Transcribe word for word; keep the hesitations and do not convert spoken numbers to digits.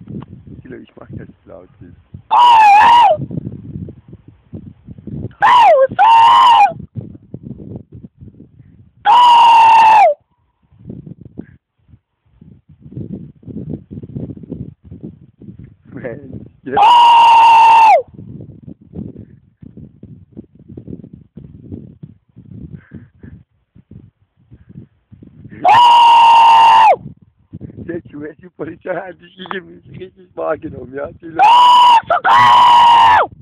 Tilo, ich mach das laut ist. Mensch, jetzt. Die U S-Polizei hat dich richtig wahrgenommen, ja? Tilo.